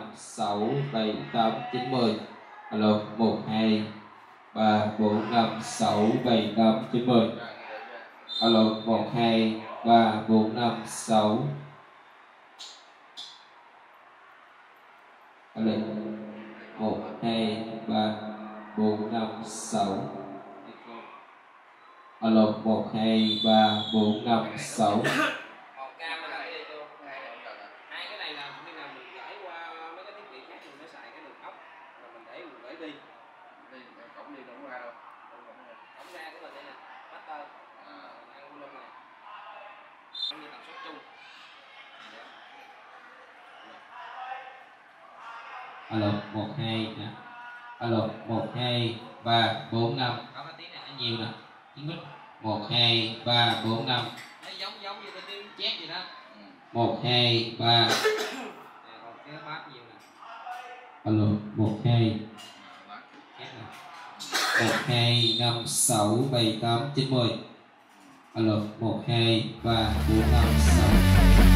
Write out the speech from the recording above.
6, 7, 8, 9, 10. Alo, 1, 2, 3, 4, 5, 6, 7, 8, 9, 10. Alo, 1, 2, 3, 4, 5, 6. Alo, 1, 2, 3, 4, 5, 6. Alo, 1, 2, 3, 4, 5, 6. Hai cái này là khi nào mình gửi qua mấy cái thiết bị khác mình phải xài cái đường ốc mà mình để mình gửi đi cổng đi không ra đâu, cổng ra cái là đây nè, master ăn volume này như tần suất chung. Alo, 1, 2 nè. Alo, 1, 2, 3, 4, 5. Có cái tiếng này nó nhiều nè. Tiếng mít. 1, 2, 3, 4, 5. Nó giống như cái tiếng chét gì đó. 1, 2, 3. Còn cái bass nhiều nè. Alo, 1, 2. 1, 2, 5, 6, 7, 8, 9, 10. Alo, 1, 2, 3, 4, 5, 6.